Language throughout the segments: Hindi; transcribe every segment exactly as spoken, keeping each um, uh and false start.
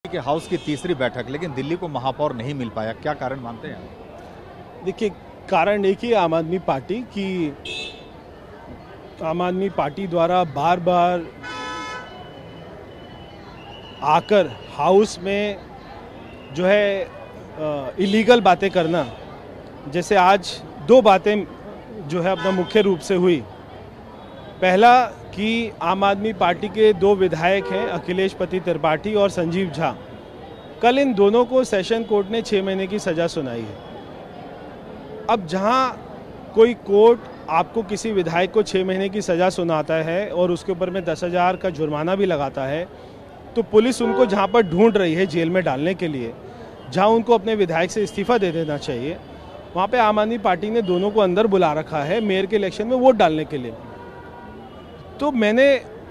के हाउस की तीसरी बैठक, लेकिन दिल्ली को महापौर नहीं मिल पाया, क्या कारण मानते हैं? देखिए, कारण एक ही आम आदमी पार्टी की आम आदमी पार्टी द्वारा बार बार आकर हाउस में जो है इलीगल बातें करना, जैसे आज दो बातें जो है अपना मुख्य रूप से हुई। पहला कि आम आदमी पार्टी के दो विधायक हैं, अखिलेश पति त्रिपाठी और संजीव झा, कल इन दोनों को सेशन कोर्ट ने छः महीने की सज़ा सुनाई है। अब जहां कोई कोर्ट आपको किसी विधायक को छः महीने की सज़ा सुनाता है और उसके ऊपर में दस हज़ार का जुर्माना भी लगाता है, तो पुलिस उनको जहां पर ढूंढ रही है जेल में डालने के लिए, जहां उनको अपने विधायक से इस्तीफा दे देना चाहिए, वहां पे आम आदमी पार्टी ने दोनों को अंदर बुला रखा है मेयर के इलेक्शन में वोट डालने के लिए। तो मैंने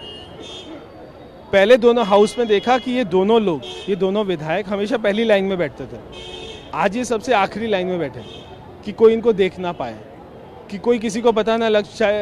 पहले दोनों हाउस में देखा कि ये दोनों लोग, ये दोनों विधायक हमेशा पहली लाइन में बैठते थे, आज ये सबसे आखिरी लाइन में बैठे कि कोई इनको देख ना पाए, कि कोई किसी को पता ना लग जाए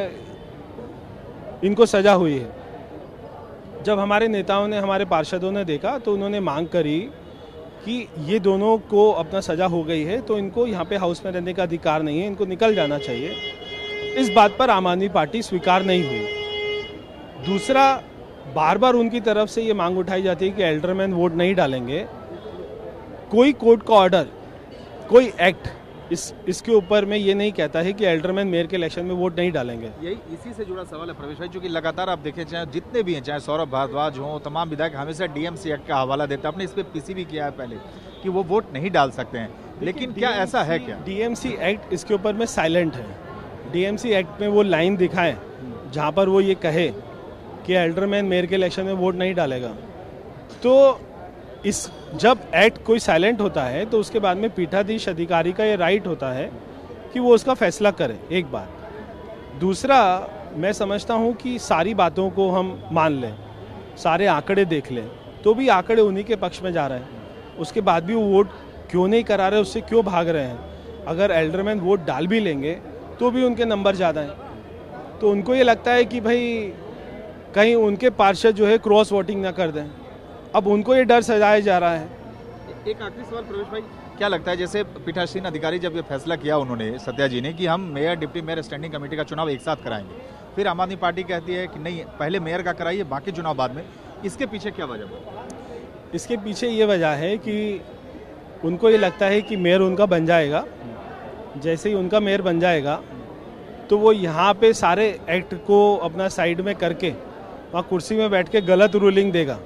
इनको सजा हुई है। जब हमारे नेताओं ने, हमारे पार्षदों ने देखा तो उन्होंने मांग करी कि ये दोनों को अपना सजा हो गई है तो इनको यहाँ पे हाउस में रहने का अधिकार नहीं है, इनको निकल जाना चाहिए। इस बात पर आम आदमी पार्टी स्वीकार नहीं हुई। दूसरा, बार बार उनकी तरफ से ये मांग उठाई जाती है कि एल्डरमैन वोट नहीं डालेंगे। कोई कोर्ट का ऑर्डर, कोई एक्ट इस इसके ऊपर में ये नहीं कहता है कि एल्डरमैन मेयर के इलेक्शन में वोट नहीं डालेंगे। यही इसी से जुड़ा सवाल है प्रवेश भाई, क्योंकि लगातार आप देखें, चाहे जितने भी हैं, चाहे सौरभ भारद्वाज हों, तमाम विधायक हमेशा डीएमसी एक्ट का हवाला देते हैं। आपने इस पर पीसी भी किया है पहले कि वो वोट नहीं डाल सकते हैं, लेकिन क्या ऐसा है क्या? डीएमसी एक्ट इसके ऊपर में साइलेंट है। डीएमसी एक्ट में वो लाइन दिखाएं जहाँ पर वो ये कहे कि एल्डरमैन मेयर के इलेक्शन में वोट नहीं डालेगा। तो इस जब एक्ट कोई साइलेंट होता है तो उसके बाद में पीठाधीश अधिकारी का ये राइट होता है कि वो उसका फैसला करे, एक बात। दूसरा, मैं समझता हूँ कि सारी बातों को हम मान लें, सारे आंकड़े देख लें, तो भी आंकड़े उन्हीं के पक्ष में जा रहे हैं। उसके बाद भी वो वोट क्यों नहीं करा रहे, उससे क्यों भाग रहे हैं? अगर एल्डरमैन वोट डाल भी लेंगे तो भी उनके नंबर ज़्यादा हैं, तो उनको ये लगता है कि भाई कहीं उनके पार्षद जो है क्रॉस वोटिंग ना कर दें। अब उनको ये डर सजाया जा रहा है। एक आखिरी सवाल प्रवेश भाई, क्या लगता है, जैसे पीठासीन अधिकारी जब ये फैसला किया उन्होंने, सत्या जी ने, कि हम mayor deputy mayor standing committee का चुनाव एक साथ कराएंगे, फिर आम आदमी पार्टी कहती है कि नहीं, पहले मेयर का कराइए, बाकी चुनाव बाद में, इसके पीछे क्या वजह है? इसके पीछे ये वजह है कि उनको ये लगता है कि मेयर उनका बन जाएगा, जैसे ही उनका मेयर बन जाएगा तो वो यहाँ पे सारे एक्ट को अपना साइड में करके वहाँ कुर्सी में बैठ के गलत रूलिंग देगा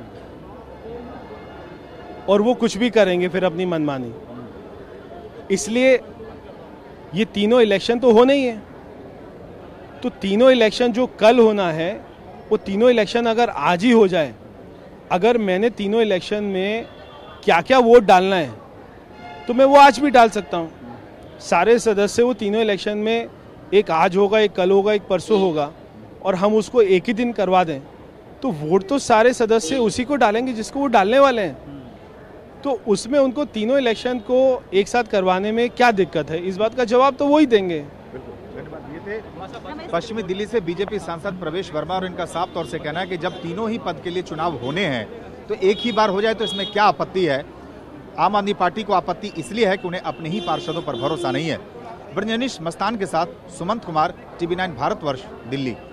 और वो कुछ भी करेंगे फिर अपनी मनमानी। इसलिए ये तीनों इलेक्शन तो होने ही है, तो तीनों इलेक्शन जो कल होना है वो तीनों इलेक्शन अगर आज ही हो जाए, अगर मैंने तीनों इलेक्शन में क्या क्या वोट डालना है तो मैं वो आज भी डाल सकता हूँ। सारे सदस्य वो तीनों इलेक्शन में, एक आज होगा, एक कल होगा, एक परसों होगा, और हम उसको एक ही दिन करवा दें, तो वोट तो सारे सदस्य उसी को डालेंगे जिसको वो डालने वाले हैं। तो उसमें उनको तीनों इलेक्शन को एक साथ करवाने में क्या दिक्कत है? इस बात का जवाब तो वो ही देंगे। धन्यवाद। ये थे पश्चिमी दिल्ली से बीजेपी सांसद प्रवेश वर्मा, और इनका साफ तौर से कहना है कि जब तीनों ही पद के लिए चुनाव होने हैं तो एक ही बार हो जाए तो इसमें क्या आपत्ति है। आम आदमी पार्टी को आपत्ति इसलिए है कि उन्हें अपने ही पार्षदों पर भरोसा नहीं है। ब्रजनीश मस्तान के साथ सुमंत कुमार, टीवी नाइन भारतवर्ष, दिल्ली।